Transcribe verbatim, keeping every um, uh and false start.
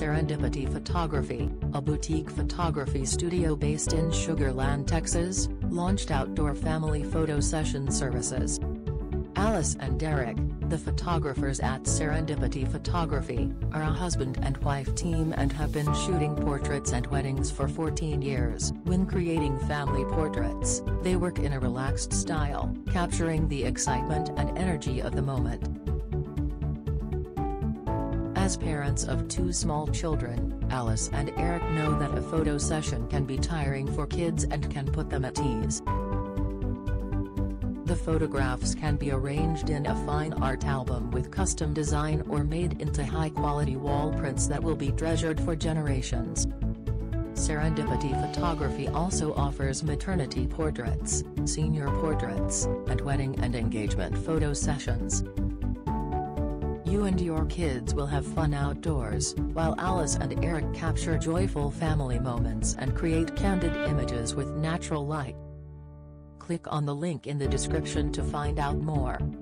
Serendipity Photography, a boutique photography studio based in Sugar Land, Texas, launched outdoor family photo session services. Alice and Derek, the photographers at Serendipity Photography, are a husband and wife team and have been shooting portraits and weddings for fourteen years. When creating family portraits, they work in a relaxed style, capturing the excitement and energy of the moment. As parents of two small children, Alice and Eric know that a photo session can be tiring for kids and can put them at ease. The photographs can be arranged in a fine art album with custom design or made into high-quality wall prints that will be treasured for generations. Serendipity Photography also offers maternity portraits, senior portraits, and wedding and engagement photo sessions. You and your kids will have fun outdoors, while Alice and Eric capture joyful family moments and create candid images with natural light. Click on the link in the description to find out more.